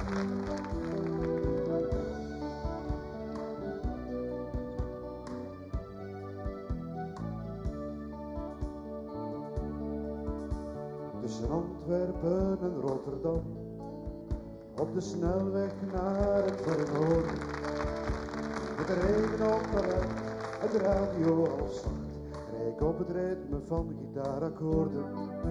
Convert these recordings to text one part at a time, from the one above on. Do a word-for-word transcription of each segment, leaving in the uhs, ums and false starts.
Tussen Antwerpen en Rotterdam, op de snelweg naar het verre noorden, met de regen op me uit, het radio half zacht, rijk op het ritme van gitaarakkoorden.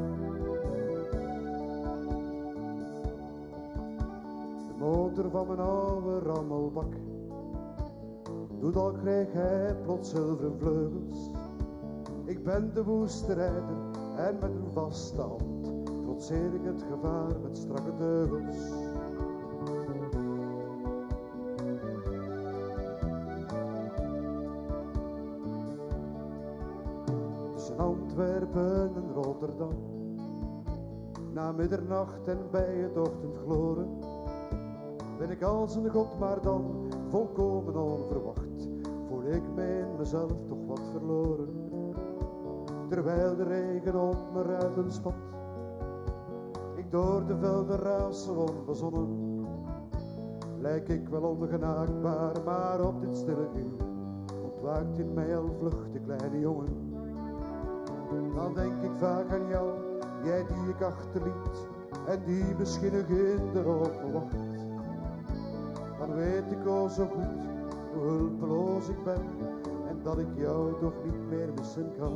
De motor van mijn oude rammelbak doet al kreeg hij plots zilveren vleugels. Ik ben de woeste rijder en met een vaste hand trotseer ik het gevaar met strakke teugels. Tussen Antwerpen en Rotterdam, na middernacht en bij het ochtendgloren, ben ik als een god, maar dan volkomen onverwacht, voel ik mij in mezelf toch wat verloren. Terwijl de regen op me ruiten spat, ik door de velden raadsel onbezonnen, lijk ik wel ongenaakbaar, maar op dit stille uur ontwaakt in mij al vlug de kleine jongen. Dan denk ik vaak aan jou, jij die ik achterliet en die misschien nog hinder op me wacht. Dan weet ik al zo goed hoe hulpeloos ik ben en dat ik jou toch niet meer missen kan.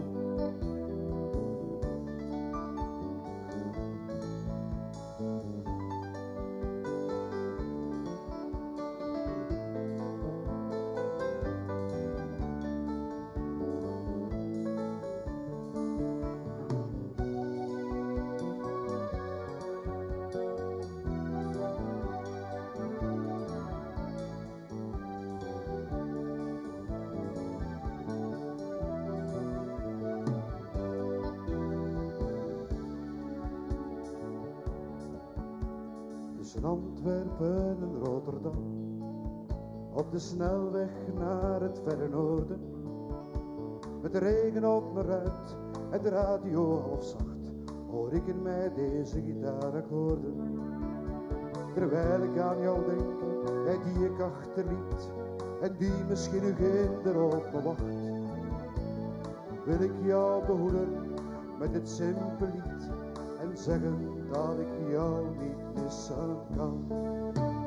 Tussen Antwerpen en Rotterdam, op de snelweg naar het verre noorden, met de regen op me ruit en de radio half zacht, hoor ik in mij deze gitaarakkoorden. Terwijl ik aan jou denk, jij die ik achterliet en die misschien nog hinder op me wacht, wil ik jou behoeden met dit simpele lied en zeggen dat ik jou niet missen kan.